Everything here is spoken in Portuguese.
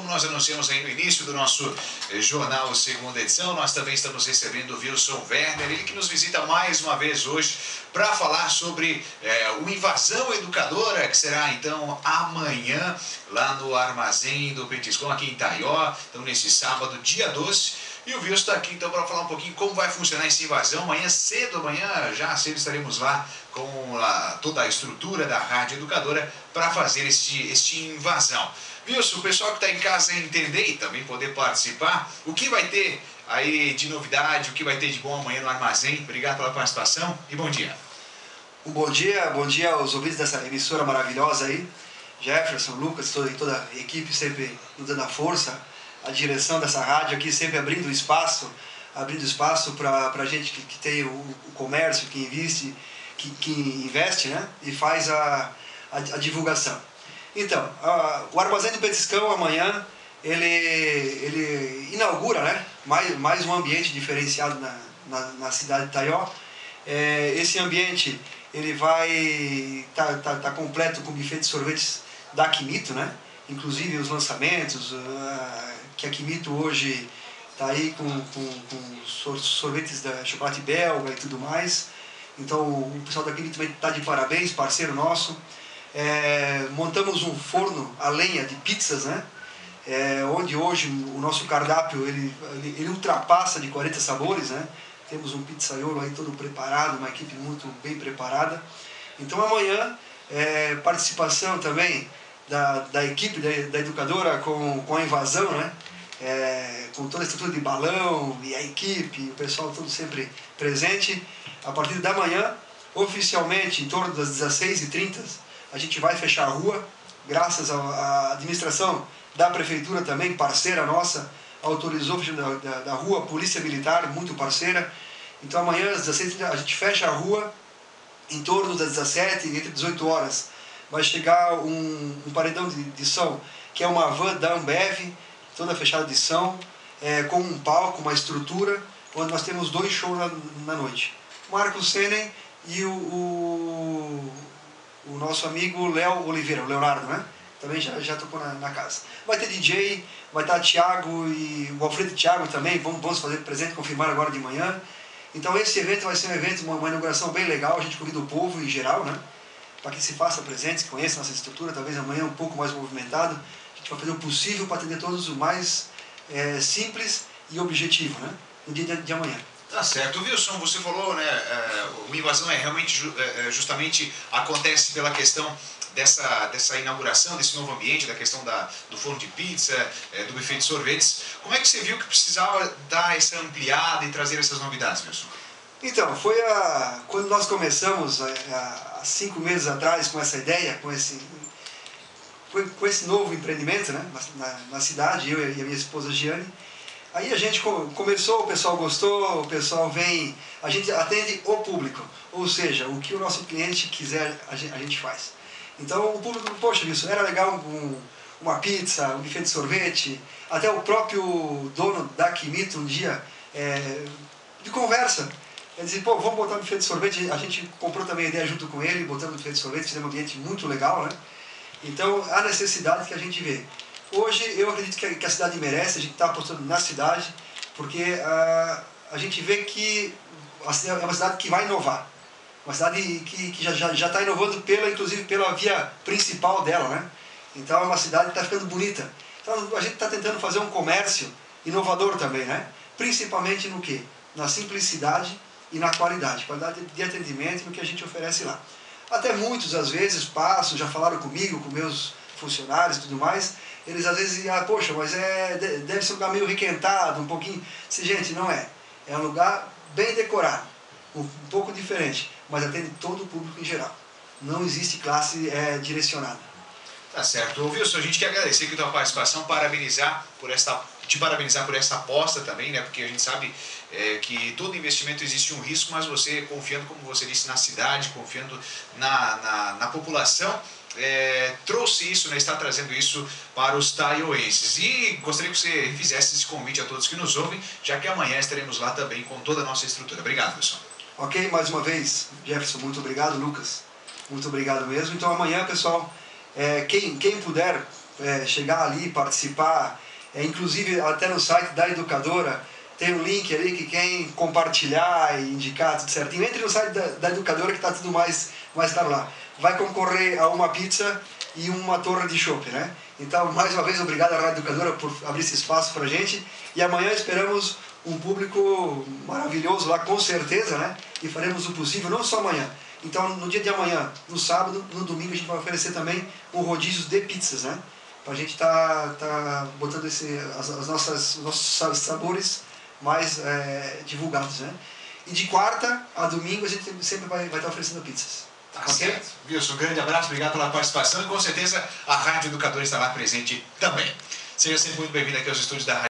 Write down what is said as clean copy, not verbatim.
como nós anunciamos aí no início do nosso jornal segunda edição, nós também estamos recebendo o Wilson Werner, ele que nos visita mais uma vez hoje para falar sobre o Invasão Educadora, que será então amanhã lá no Armazém do Petiscom, aqui em Itaió, então nesse sábado, dia 12. E o Wilson está aqui então para falar um pouquinho como vai funcionar essa invasão. Amanhã já cedo estaremos lá com toda a estrutura da Rádio Educadora para fazer este invasão. Wilson, o pessoal que está em casa entender e também poder participar, o que vai ter aí de novidade, o que vai ter de bom amanhã no Armazém. Obrigado pela participação e bom dia. Bom dia aos ouvintes dessa emissora maravilhosa aí. Jefferson, Lucas, toda a equipe sempre nos dando a força. A direção dessa rádio aqui sempre abrindo espaço para a gente que tem o comércio, que investe, né? E faz a divulgação. Então, o Armazém do Petiscão amanhã, ele inaugura, né? mais um ambiente diferenciado na cidade de Itaió. Esse ambiente ele vai tá completo com buffet de sorvetes da Aquimito, né? Inclusive os lançamentos, que a Aquimito hoje está aí com sorvetes da chocolate belga e tudo mais. Então o pessoal da Aquimito também está de parabéns, parceiro nosso. Montamos um forno a lenha de pizzas, né? Onde hoje o nosso cardápio ele ultrapassa de 40 sabores, né? Temos um pizzaiolo aí todo preparado, uma equipe muito bem preparada. Então amanhã, participação também da equipe da Educadora com a invasão, né? Com toda a estrutura de balão e a equipe, o pessoal todo sempre presente. A partir da manhã, oficialmente, em torno das 16h30, a gente vai fechar a rua, graças à administração da Prefeitura também, parceira nossa, autorizou da rua, Polícia Militar, muito parceira. Então amanhã, às 16h30, a gente fecha a rua, em torno das 17h, entre 18 horas. Vai chegar um paredão de som, que é uma van da Ambev, toda fechada de som, com um palco, uma estrutura, onde nós temos 2 shows na noite. Marcos Senen e o nosso amigo Léo Oliveira, o Leonardo, né? Também já tocou na casa. Vai ter DJ, vai estar Thiago e o Alfredo e Thiago também, vamos fazer presente, confirmar agora de manhã. Então esse evento vai ser um evento, uma inauguração bem legal, a gente convida o povo em geral, né? Para que se faça presente, se conheça nossa estrutura, talvez amanhã um pouco mais movimentado. A gente vai fazer o possível para atender todos o mais simples e objetivo, né? No dia de amanhã. Tá certo. Wilson, você falou, né, o invasão realmente justamente acontece pela questão dessa inauguração, desse novo ambiente, da questão do forno de pizza, do buffet de sorvetes. Como é que você viu que precisava dar essa ampliada e trazer essas novidades, Wilson? Então, quando nós começamos há 5 meses atrás com essa ideia, com esse novo empreendimento, né, na cidade, eu e a minha esposa Giane. Aí a gente começou, o pessoal gostou, o pessoal vem, a gente atende o público, ou seja, o que o nosso cliente quiser a gente faz. Então o público, poxa, isso era legal, uma pizza, um buffet de sorvete, até o próprio dono da Aquimito um dia, de conversa, ele disse, pô, vamos botar um buffet de sorvete, a gente comprou também a ideia junto com ele, botamos um buffet de sorvete, fizemos um ambiente muito legal, né? Então a necessidade que a gente vê. Hoje eu acredito que a cidade merece, a gente está apostando na cidade, porque a gente vê que é uma cidade que vai inovar. Uma cidade que já está inovando, inclusive pela via principal dela, né? Então é uma cidade que está ficando bonita. Então a gente está tentando fazer um comércio inovador também, né? Principalmente no quê? Na simplicidade e na qualidade de atendimento no que a gente oferece lá. Até muitos, às vezes, já falaram comigo, com meus funcionários e tudo mais, eles às vezes dizem, poxa, mas deve ser um lugar meio requentado, um pouquinho... Gente, não é. É um lugar bem decorado, um pouco diferente, mas atende todo o público em geral. Não existe classe direcionada. Tá certo. Wilson, a gente quer agradecer aqui a tua participação, te parabenizar por essa aposta também, né? Porque a gente sabe que todo investimento existe um risco, mas você confiando, como você disse, na cidade, confiando na população, trouxe isso, né, está trazendo isso para os taioenses. E gostaria que você fizesse esse convite a todos que nos ouvem, já que amanhã estaremos lá também com toda a nossa estrutura. Obrigado, Wilson. Ok, mais uma vez, Jefferson, muito obrigado, Lucas. Muito obrigado mesmo. Então amanhã, pessoal, quem puder chegar ali, participar. Inclusive, até no site da Educadora, tem um link ali que quem compartilhar e indicar tudo certinho. Entre no site da Educadora que está tudo mais claro lá. Vai concorrer a uma pizza e uma torre de chopp, né? Então, mais uma vez, obrigado à Rádio Educadora por abrir esse espaço para a gente. E amanhã esperamos um público maravilhoso lá, com certeza, né? E faremos o possível, não só amanhã. Então, no dia de amanhã, no sábado, no domingo, a gente vai oferecer também um rodízio de pizzas, né? Para a gente tá botando os nossos sabores mais divulgados, né? E de quarta a domingo a gente sempre vai estar oferecendo pizzas. Tá certo. Wilson, um grande abraço, obrigado pela participação e com certeza a Rádio Educadora estará presente também. Seja sempre muito bem-vindo aqui aos estúdios da Rádio